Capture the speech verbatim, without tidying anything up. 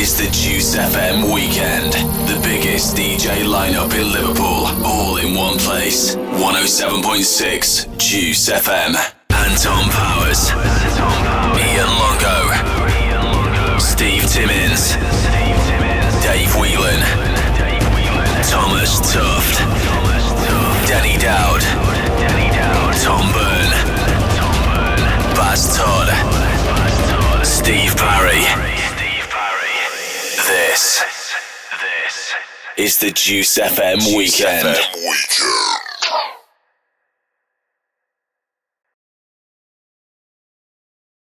is the Juice F M weekend. The biggest D J lineup in Liverpool, all in one place. one oh seven point six Juice F M. Anton Powers, Ian Longo, Steve Timmins, Dave Whelan, Thomas Tuft, Danny Dowd, Tom Byrne, Baz Todd, Steve Parry. This is the Juice F M weekend.